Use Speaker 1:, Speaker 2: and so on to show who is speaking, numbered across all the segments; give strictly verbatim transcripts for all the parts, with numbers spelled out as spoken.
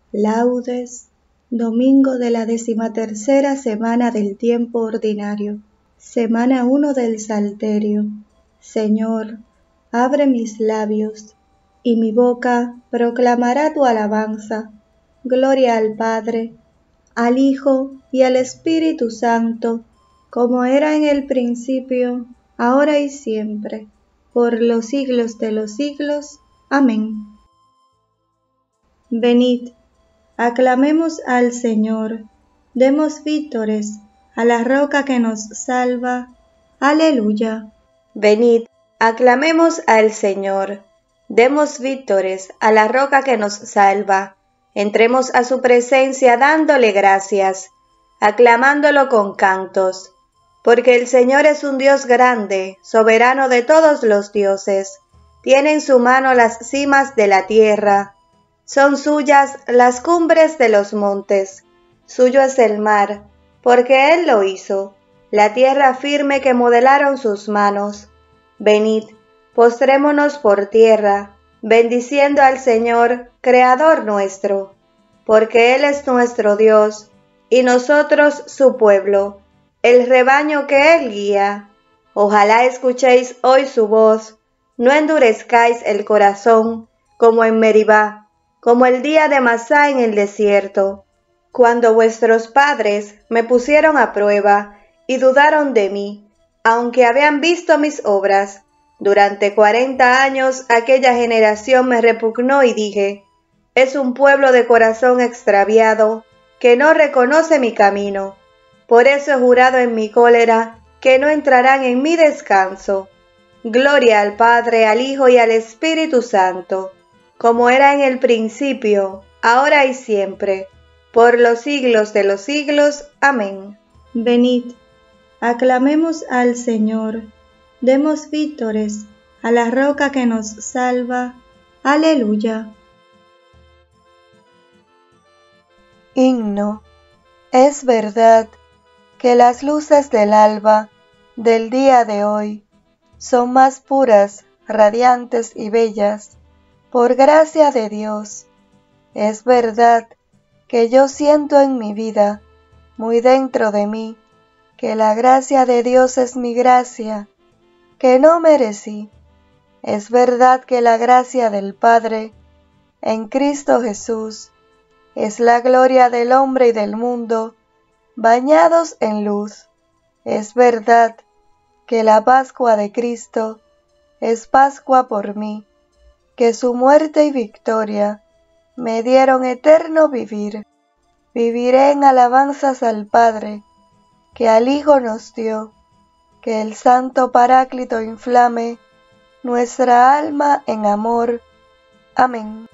Speaker 1: Laudes, domingo de la decimatercera semana del tiempo ordinario, semana uno del Salterio. Señor, abre mis labios, y mi boca proclamará tu alabanza. Gloria al Padre, al Hijo y al Espíritu Santo, como era en el principio, ahora y siempre, por los siglos de los siglos. Amén. Venid, aclamemos al Señor, demos vítores a la roca que nos salva. Aleluya.
Speaker 2: Venid, aclamemos al Señor, demos vítores a la roca que nos salva. Entremos a su presencia dándole gracias, aclamándolo con cantos, porque el Señor es un Dios grande, soberano de todos los dioses. Tiene en su mano las cimas de la tierra. Son suyas las cumbres de los montes. Suyo es el mar, porque Él lo hizo, la tierra firme que modelaron sus manos. Venid, postrémonos por tierra, bendiciendo al Señor, Creador nuestro, porque Él es nuestro Dios, y nosotros su pueblo, el rebaño que Él guía. Ojalá escuchéis hoy su voz, no endurezcáis el corazón, como en Meribá, como el día de Masá en el desierto, cuando vuestros padres me pusieron a prueba y dudaron de mí, aunque habían visto mis obras. Durante cuarenta años aquella generación me repugnó y dije, es un pueblo de corazón extraviado, que no reconoce mi camino. Por eso he jurado en mi cólera, que no entrarán en mi descanso. Gloria al Padre, al Hijo y al Espíritu Santo, como era en el principio, ahora y siempre, por los siglos de los siglos. Amén.
Speaker 1: Venid, aclamemos al Señor, demos vítores a la roca que nos salva. Aleluya.
Speaker 3: Himno. Es verdad que las luces del alba del día de hoy son más puras, radiantes y bellas, por gracia de Dios. Es verdad que yo siento en mi vida, muy dentro de mí, que la gracia de Dios es mi gracia, que no merecí. Es verdad que la gracia del Padre, en Cristo Jesús, es la gloria del hombre y del mundo, bañados en luz. Es verdad que la Pascua de Cristo es Pascua por mí, que su muerte y victoria me dieron eterno vivir. Viviré en alabanzas al Padre, que al Hijo nos dio, que el Santo Paráclito inflame nuestra alma en amor. Amén.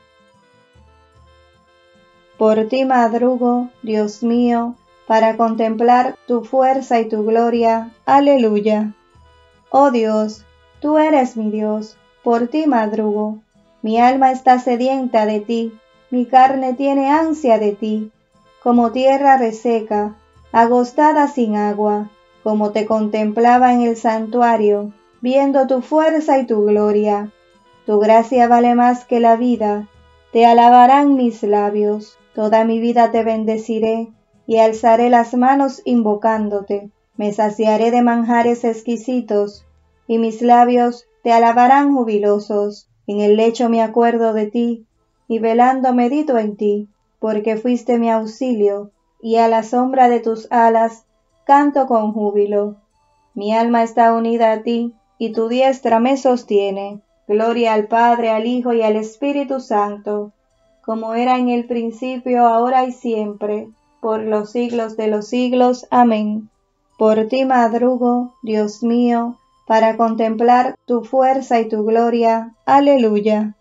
Speaker 1: Por ti madrugo, Dios mío, para contemplar tu fuerza y tu gloria. Aleluya. Oh Dios, tú eres mi Dios, por ti madrugo. Mi alma está sedienta de ti, mi carne tiene ansia de ti, como tierra reseca, agostada sin agua, como te contemplaba en el santuario, viendo tu fuerza y tu gloria. Tu gracia vale más que la vida, te alabarán mis labios. Toda mi vida te bendeciré, y alzaré las manos invocándote. Me saciaré de manjares exquisitos, y mis labios te alabarán jubilosos. En el lecho me acuerdo de ti, y velando medito en ti, porque fuiste mi auxilio, y a la sombra de tus alas canto con júbilo. Mi alma está unida a ti, y tu diestra me sostiene. Gloria al Padre, al Hijo y al Espíritu Santo, como era en el principio, ahora y siempre, por los siglos de los siglos. Amén. Por ti madrugo, Dios mío, para contemplar tu fuerza y tu gloria. Aleluya.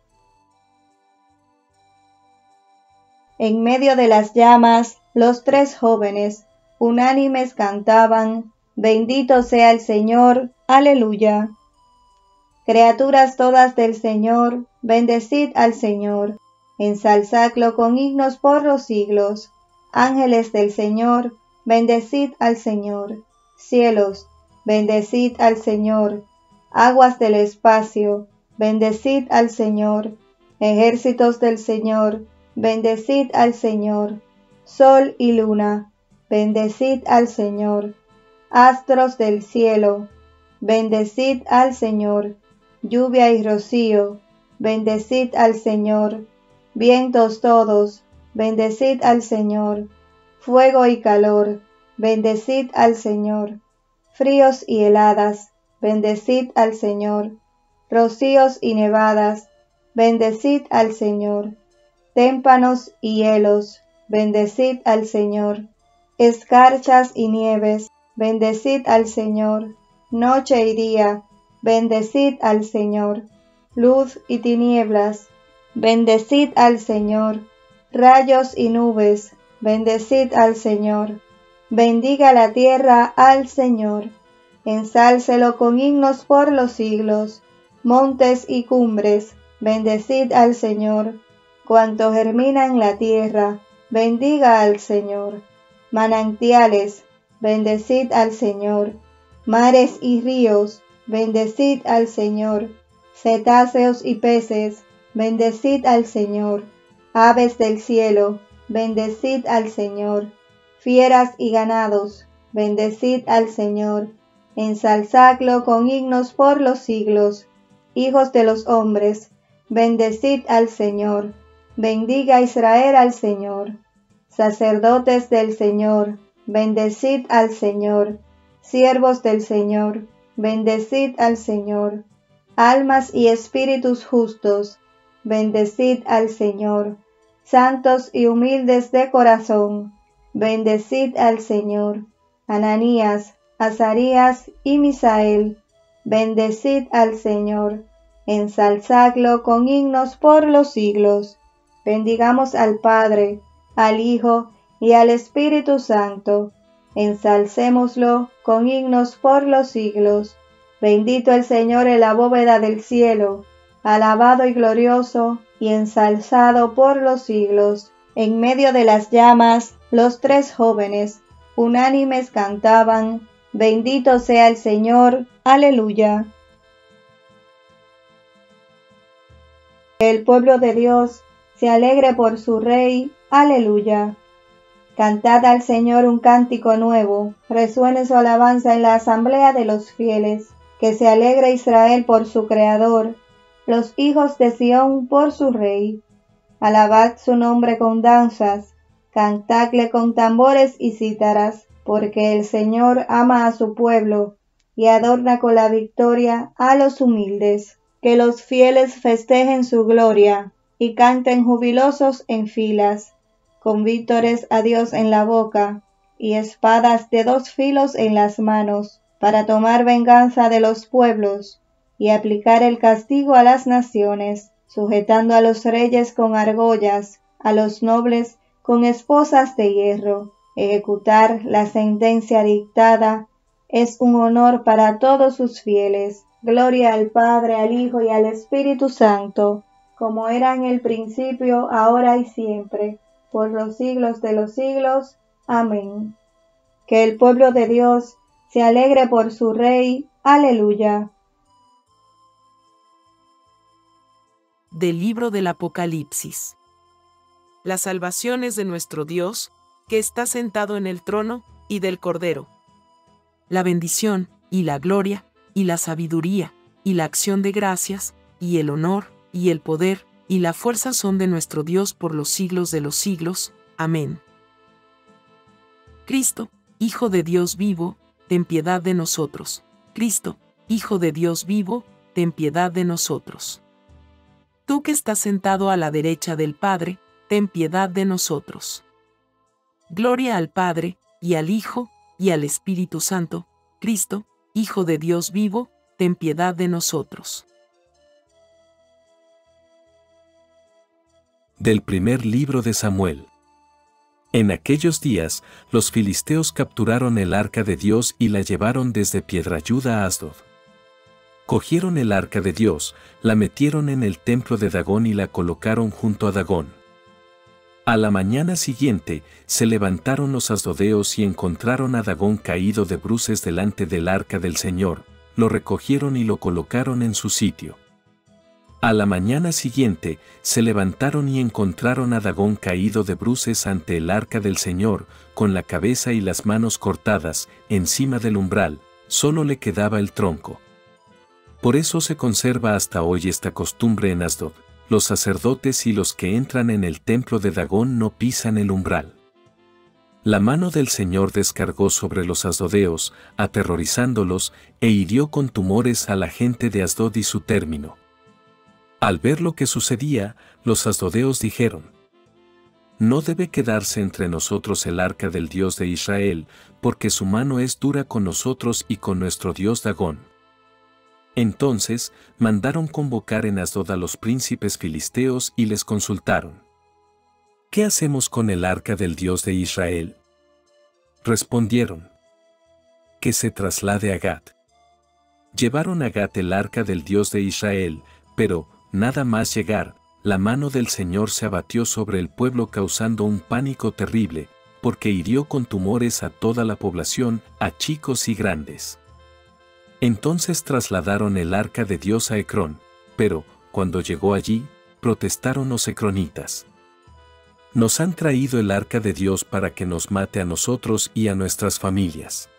Speaker 1: En medio de las llamas, los tres jóvenes, unánimes cantaban, bendito sea el Señor. Aleluya. Criaturas todas del Señor, bendecid al Señor. Ensalzadlo con himnos por los siglos. Ángeles del Señor, bendecid al Señor. Cielos, bendecid al Señor. Aguas del espacio, bendecid al Señor. Ejércitos del Señor, bendecid al Señor. Sol y luna, bendecid al Señor. Astros del cielo, bendecid al Señor. Lluvia y rocío, bendecid al Señor. Vientos todos, bendecid al Señor. Fuego y calor, bendecid al Señor. Fríos y heladas, bendecid al Señor. Rocíos y nevadas, bendecid al Señor. Témpanos y hielos, bendecid al Señor. Escarchas y nieves, bendecid al Señor. Noche y día, bendecid al Señor. Luz y tinieblas, bendecid al Señor. Rayos y nubes, bendecid al Señor. Bendiga la tierra al Señor. Ensálcelo con himnos por los siglos. Montes y cumbres, bendecid al Señor. Cuanto germina en la tierra, bendiga al Señor. Manantiales, bendecid al Señor. Mares y ríos, bendecid al Señor. Cetáceos y peces, bendecid al Señor. Aves del cielo, bendecid al Señor. Fieras y ganados, bendecid al Señor. Ensalzadlo con himnos por los siglos. Hijos de los hombres, bendecid al Señor. Bendiga Israel al Señor. Sacerdotes del Señor, bendecid al Señor. Siervos del Señor, bendecid al Señor. Almas y espíritus justos, bendecid al Señor. Santos y humildes de corazón, bendecid al Señor. Ananías, Azarías y Misael, bendecid al Señor. Ensalzadlo con himnos por los siglos. Bendigamos al Padre, al Hijo y al Espíritu Santo. Ensalcémoslo con himnos por los siglos. Bendito el Señor en la bóveda del cielo, alabado y glorioso y ensalzado por los siglos. En medio de las llamas, los tres jóvenes, unánimes cantaban, bendito sea el Señor, aleluya. Que el pueblo de Dios se alegre por su Rey, aleluya. Cantad al Señor un cántico nuevo, resuene su alabanza en la asamblea de los fieles. Que se alegre Israel por su Creador, los hijos de Sión por su Rey. Alabad su nombre con danzas, cantadle con tambores y cítaras, porque el Señor ama a su pueblo y adorna con la victoria a los humildes. Que los fieles festejen su gloria y canten jubilosos en filas, con vítores a Dios en la boca y espadas de dos filos en las manos, para tomar venganza de los pueblos y aplicar el castigo a las naciones, sujetando a los reyes con argollas, a los nobles con esposas de hierro. Ejecutar la sentencia dictada es un honor para todos sus fieles. Gloria al Padre, al Hijo y al Espíritu Santo, como era en el principio, ahora y siempre, por los siglos de los siglos. Amén. Que el pueblo de Dios se alegre por su Rey. Aleluya.
Speaker 4: Del libro del Apocalipsis. La salvación es de nuestro Dios, que está sentado en el trono, y del Cordero. La bendición, y la gloria, y la sabiduría, y la acción de gracias, y el honor, y el poder, y la fuerza son de nuestro Dios por los siglos de los siglos. Amén. Cristo, Hijo de Dios vivo, ten piedad de nosotros. Cristo, Hijo de Dios vivo, ten piedad de nosotros. Tú que estás sentado a la derecha del Padre, ten piedad de nosotros. Gloria al Padre, y al Hijo, y al Espíritu Santo. Cristo, Hijo de Dios vivo, ten piedad de nosotros.
Speaker 5: Del primer libro de Samuel. En aquellos días, los filisteos capturaron el arca de Dios y la llevaron desde Piedrayuda a Asdod. Cogieron el arca de Dios, la metieron en el templo de Dagón y la colocaron junto a Dagón. A la mañana siguiente, se levantaron los asdodeos y encontraron a Dagón caído de bruces delante del arca del Señor, lo recogieron y lo colocaron en su sitio. A la mañana siguiente, se levantaron y encontraron a Dagón caído de bruces ante el arca del Señor, con la cabeza y las manos cortadas, encima del umbral, solo le quedaba el tronco. Por eso se conserva hasta hoy esta costumbre en Asdod: los sacerdotes y los que entran en el templo de Dagón no pisan el umbral. La mano del Señor descargó sobre los asdodeos, aterrorizándolos, e hirió con tumores a la gente de Asdod y su término. Al ver lo que sucedía, los asdodeos dijeron: no debe quedarse entre nosotros el arca del Dios de Israel, porque su mano es dura con nosotros y con nuestro Dios Dagón. Entonces mandaron convocar en Asdod a los príncipes filisteos y les consultaron: ¿qué hacemos con el arca del Dios de Israel? Respondieron: que se traslade a Gat. Llevaron a Gat el arca del Dios de Israel, pero, nada más llegar, la mano del Señor se abatió sobre el pueblo causando un pánico terrible, porque hirió con tumores a toda la población, a chicos y grandes. Entonces trasladaron el arca de Dios a Ecrón, pero, cuando llegó allí, protestaron los ecronitas: nos han traído el arca de Dios para que nos mate a nosotros y a nuestras familias.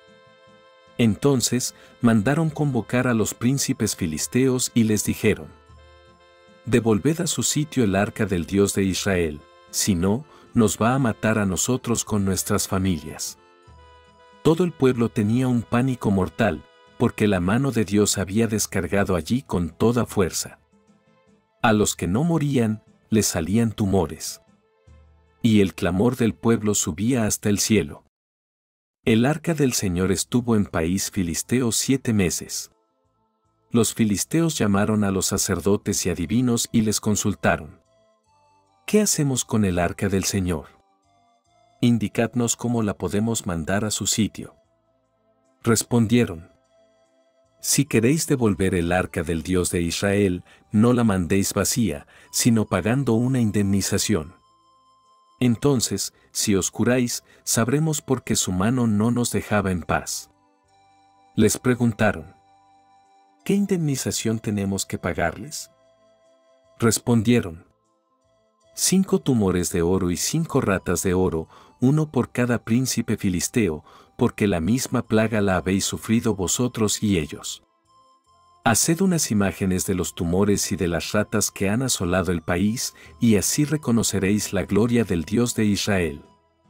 Speaker 5: Entonces mandaron convocar a los príncipes filisteos y les dijeron: devolved a su sitio el arca del Dios de Israel, si no, nos va a matar a nosotros con nuestras familias. Todo el pueblo tenía un pánico mortal, porque la mano de Dios había descargado allí con toda fuerza. A los que no morían, les salían tumores. Y el clamor del pueblo subía hasta el cielo. El arca del Señor estuvo en país filisteo siete meses. Los filisteos llamaron a los sacerdotes y adivinos y les consultaron: ¿qué hacemos con el arca del Señor? Indicadnos cómo la podemos mandar a su sitio. Respondieron: si queréis devolver el arca del Dios de Israel, no la mandéis vacía, sino pagando una indemnización. Entonces, si os curáis, sabremos por qué su mano no nos dejaba en paz. Les preguntaron: ¿qué indemnización tenemos que pagarles? Respondieron: cinco tumores de oro y cinco ratas de oro, uno por cada príncipe filisteo, porque la misma plaga la habéis sufrido vosotros y ellos. Haced unas imágenes de los tumores y de las ratas que han asolado el país, y así reconoceréis la gloria del Dios de Israel.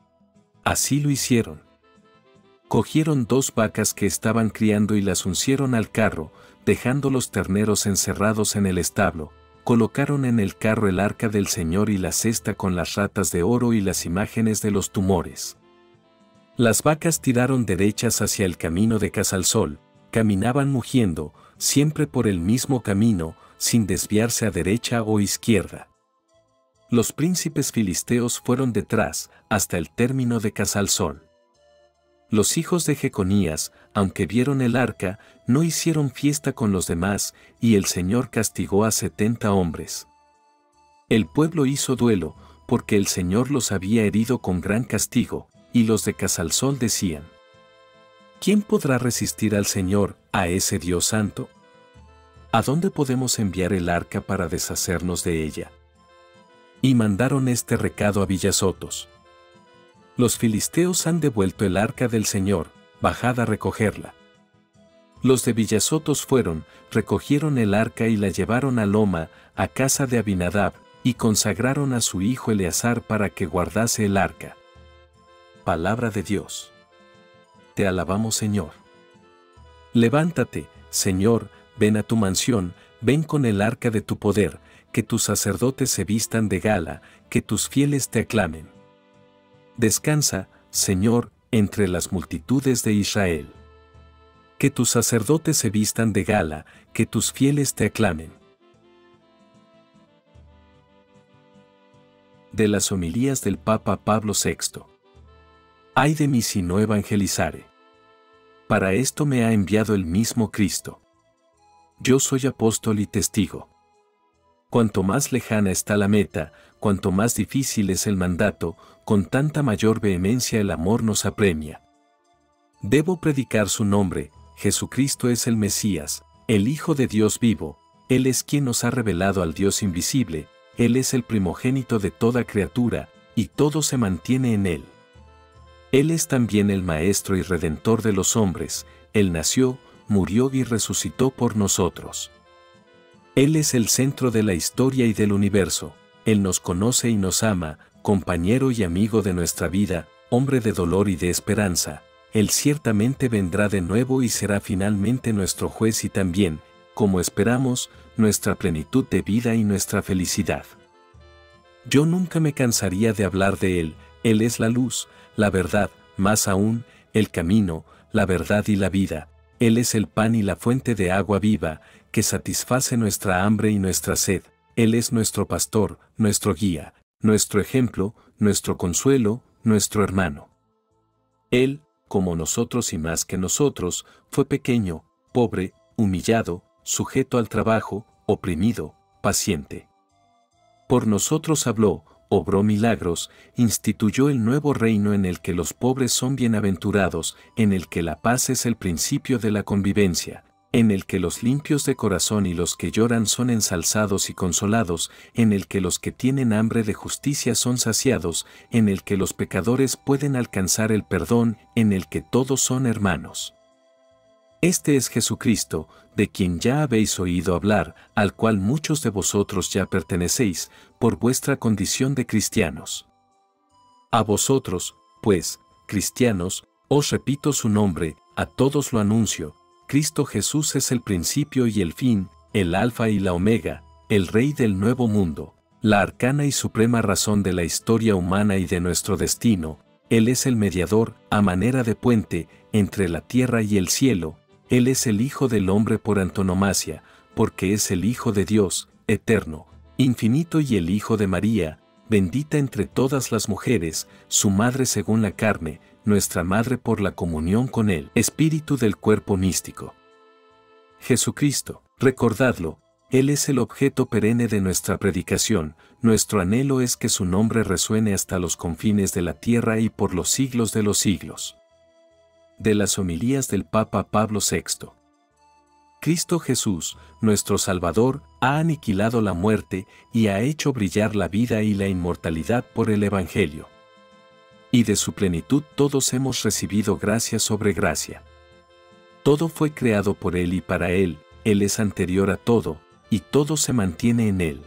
Speaker 5: Así lo hicieron. Cogieron dos vacas que estaban criando y las uncieron al carro, dejando los terneros encerrados en el establo. Colocaron en el carro el arca del Señor y la cesta con las ratas de oro y las imágenes de los tumores. Las vacas tiraron derechas hacia el camino de Casalsol, caminaban mugiendo, siempre por el mismo camino, sin desviarse a derecha o izquierda. Los príncipes filisteos fueron detrás, hasta el término de Casalsol. Los hijos de Jeconías, aunque vieron el arca, no hicieron fiesta con los demás, y el Señor castigó a setenta hombres. El pueblo hizo duelo, porque el Señor los había herido con gran castigo, y los de Casalsol decían: ¿quién podrá resistir al Señor, a ese Dios santo? ¿A dónde podemos enviar el arca para deshacernos de ella? Y mandaron este recado a Villazotos: los filisteos han devuelto el arca del Señor, bajad a recogerla. Los de Villazotos fueron, recogieron el arca y la llevaron a Loma, a casa de Abinadab, y consagraron a su hijo Eleazar para que guardase el arca. Palabra de Dios. Te alabamos, Señor. Levántate, Señor, ven a tu mansión, ven con el arca de tu poder, que tus sacerdotes se vistan de gala, que tus fieles te aclamen. Descansa, Señor, entre las multitudes de Israel. Que tus sacerdotes se vistan de gala, que tus fieles te aclamen. De las homilías del Papa Pablo sexto. Ay de mí si no evangelizare. Para esto me ha enviado el mismo Cristo. Yo soy apóstol y testigo. Cuanto más lejana está la meta, cuanto más difícil es el mandato, con tanta mayor vehemencia el amor nos apremia. Debo predicar su nombre: Jesucristo es el Mesías, el Hijo de Dios vivo, Él es quien nos ha revelado al Dios invisible, Él es el primogénito de toda criatura, y todo se mantiene en Él. Él es también el Maestro y Redentor de los hombres, Él nació, murió y resucitó por nosotros. Él es el centro de la historia y del universo, Él nos conoce y nos ama, compañero y amigo de nuestra vida, hombre de dolor y de esperanza. Él ciertamente vendrá de nuevo y será finalmente nuestro juez y también, como esperamos, nuestra plenitud de vida y nuestra felicidad. Yo nunca me cansaría de hablar de Él, Él es la luz, la verdad, más aún, el camino, la verdad y la vida. Él es el pan y la fuente de agua viva, que satisface nuestra hambre y nuestra sed. Él es nuestro pastor, nuestro guía, nuestro ejemplo, nuestro consuelo, nuestro hermano. Él, como nosotros y más que nosotros, fue pequeño, pobre, humillado, sujeto al trabajo, oprimido, paciente. Por nosotros habló, obró milagros, instituyó el nuevo reino en el que los pobres son bienaventurados, en el que la paz es el principio de la convivencia, en el que los limpios de corazón y los que lloran son ensalzados y consolados, en el que los que tienen hambre de justicia son saciados, en el que los pecadores pueden alcanzar el perdón, en el que todos son hermanos. Este es Jesucristo, de quien ya habéis oído hablar, al cual muchos de vosotros ya pertenecéis, por vuestra condición de cristianos. A vosotros, pues, cristianos, os repito su nombre, a todos lo anuncio, Cristo Jesús es el principio y el fin, el alfa y la omega, el Rey del nuevo mundo, la arcana y suprema razón de la historia humana y de nuestro destino. Él es el mediador, a manera de puente, entre la tierra y el cielo. Él es el Hijo del hombre por antonomasia, porque es el Hijo de Dios, eterno, infinito y el Hijo de María, bendita entre todas las mujeres, su madre según la carne, nuestra madre por la comunión con Él, espíritu del cuerpo místico. Jesucristo, recordadlo, Él es el objeto perenne de nuestra predicación, nuestro anhelo es que su nombre resuene hasta los confines de la tierra y por los siglos de los siglos. De las homilías del Papa Pablo sexto. Cristo Jesús, nuestro Salvador, ha aniquilado la muerte y ha hecho brillar la vida y la inmortalidad por el Evangelio. Y de su plenitud todos hemos recibido gracia sobre gracia. Todo fue creado por Él y para Él, Él es anterior a todo, y todo se mantiene en Él.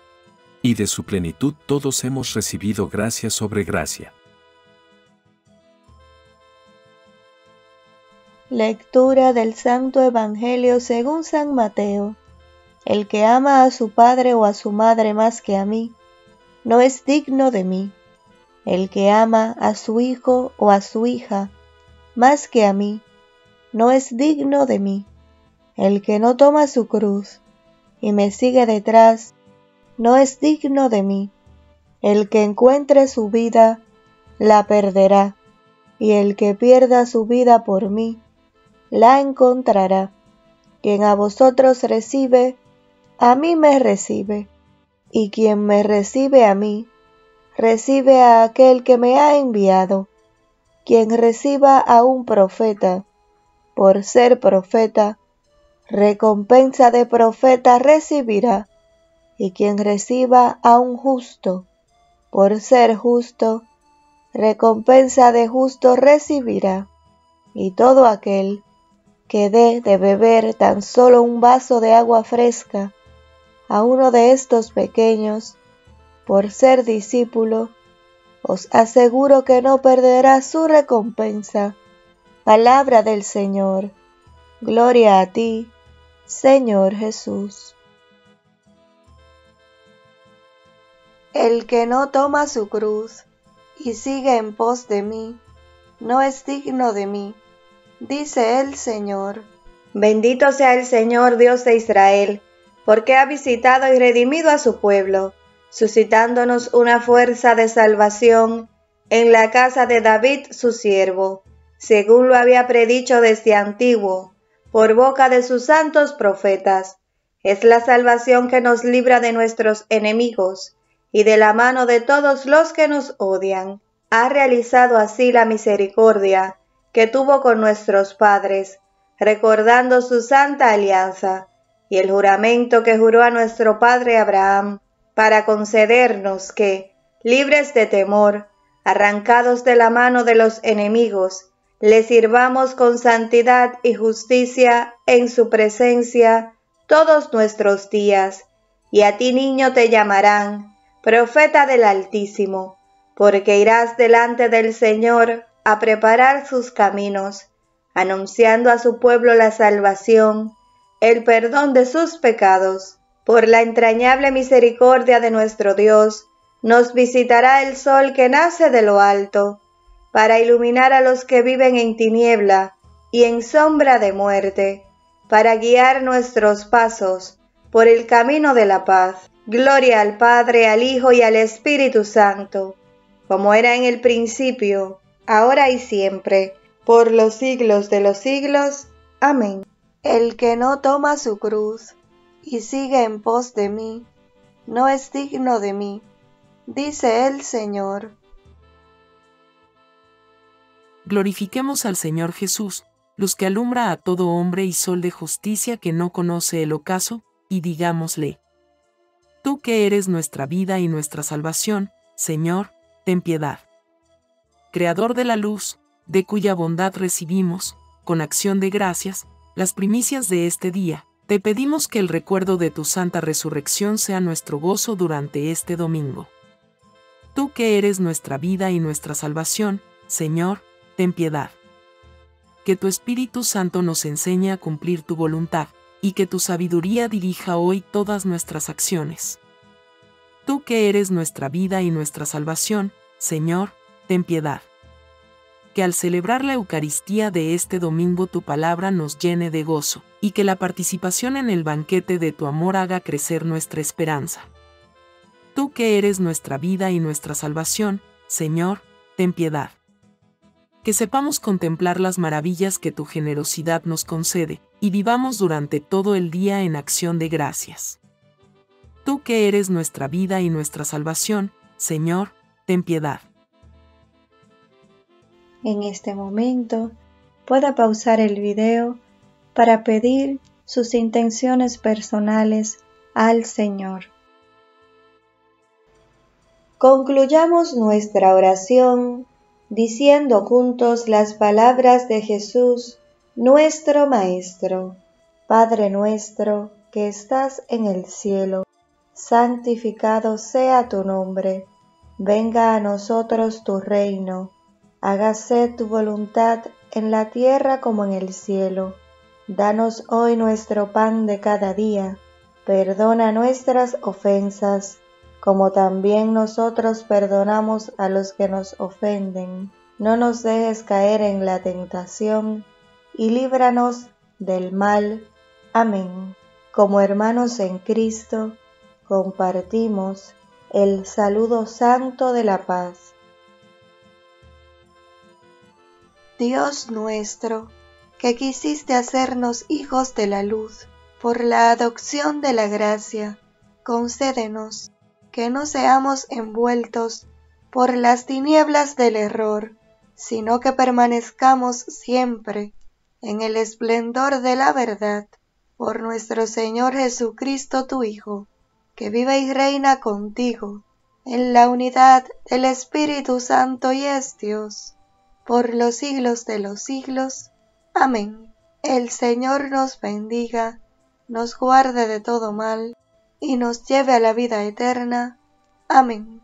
Speaker 5: Y de su plenitud todos hemos recibido gracia sobre gracia.
Speaker 3: Lectura del Santo Evangelio según San Mateo. El que ama a su padre o a su madre más que a mí, no es digno de mí. El que ama a su hijo o a su hija más que a mí, no es digno de mí. El que no toma su cruz y me sigue detrás, no es digno de mí. El que encuentre su vida, la perderá, y el que pierda su vida por mí, la encontrará. Quien a vosotros recibe, a mí me recibe, y quien me recibe a mí, recibe a aquel que me ha enviado. Quien reciba a un profeta, por ser profeta, recompensa de profeta recibirá, y quien reciba a un justo, por ser justo, recompensa de justo recibirá, y todo aquel que dé de beber tan solo un vaso de agua fresca a uno de estos pequeños, por ser discípulo, os aseguro que no perderá su recompensa. Palabra del Señor. Gloria a ti, Señor Jesús. El que no toma su cruz y sigue en pos de mí, no es digno de mí, dice el Señor.
Speaker 2: Bendito sea el Señor Dios de Israel, porque ha visitado y redimido a su pueblo, suscitándonos una fuerza de salvación en la casa de David su siervo, según lo había predicho desde antiguo, por boca de sus santos profetas. Es la salvación que nos libra de nuestros enemigos y de la mano de todos los que nos odian. Ha realizado así la misericordia que tuvo con nuestros padres, recordando su santa alianza, y el juramento que juró a nuestro padre Abraham, para concedernos que, libres de temor, arrancados de la mano de los enemigos, le sirvamos con santidad y justicia en su presencia todos nuestros días. Y a ti, niño, te llamarán profeta del Altísimo, porque irás delante del Señor a preparar sus caminos, anunciando a su pueblo la salvación, el perdón de sus pecados. Por la entrañable misericordia de nuestro Dios, nos visitará el sol que nace de lo alto, para iluminar a los que viven en tiniebla y en sombra de muerte, para guiar nuestros pasos por el camino de la paz. Gloria al Padre, al Hijo y al Espíritu Santo, como era en el principio, ahora y siempre, por los siglos de los siglos. Amén.
Speaker 3: El que no toma su cruz y sigue en pos de mí, no es digno de mí, dice el Señor.
Speaker 4: Glorifiquemos al Señor Jesús, luz que alumbra a todo hombre y sol de justicia que no conoce el ocaso, y digámosle: Tú que eres nuestra vida y nuestra salvación, Señor, ten piedad. Creador de la luz, de cuya bondad recibimos, con acción de gracias, las primicias de este día, te pedimos que el recuerdo de tu santa resurrección sea nuestro gozo durante este domingo. Tú que eres nuestra vida y nuestra salvación, Señor, ten piedad. Que tu Espíritu Santo nos enseñe a cumplir tu voluntad, y que tu sabiduría dirija hoy todas nuestras acciones. Tú que eres nuestra vida y nuestra salvación, Señor, ten piedad. Que al celebrar la Eucaristía de este domingo tu palabra nos llene de gozo, y que la participación en el banquete de tu amor haga crecer nuestra esperanza. Tú que eres nuestra vida y nuestra salvación, Señor, ten piedad. Que sepamos contemplar las maravillas que tu generosidad nos concede, y vivamos durante todo el día en acción de gracias. Tú que eres nuestra vida y nuestra salvación, Señor, ten piedad.
Speaker 1: En este momento, pueda pausar el video para pedir sus intenciones personales al Señor. Concluyamos nuestra oración diciendo juntos las palabras de Jesús, nuestro Maestro. Padre nuestro que estás en el cielo, santificado sea tu nombre. Venga a nosotros tu reino. Hágase tu voluntad en la tierra como en el cielo. Danos hoy nuestro pan de cada día. Perdona nuestras ofensas, como también nosotros perdonamos a los que nos ofenden. No nos dejes caer en la tentación, y líbranos del mal. Amén. Como hermanos en Cristo, compartimos el saludo santo de la paz.
Speaker 3: Dios nuestro, que quisiste hacernos hijos de la luz, por la adopción de la gracia, concédenos que no seamos envueltos por las tinieblas del error, sino que permanezcamos siempre en el esplendor de la verdad, por nuestro Señor Jesucristo tu Hijo, que vive y reina contigo, en la unidad del Espíritu Santo y es Dios, por los siglos de los siglos. Amén. El Señor nos bendiga, nos guarde de todo mal, y nos lleve a la vida eterna. Amén.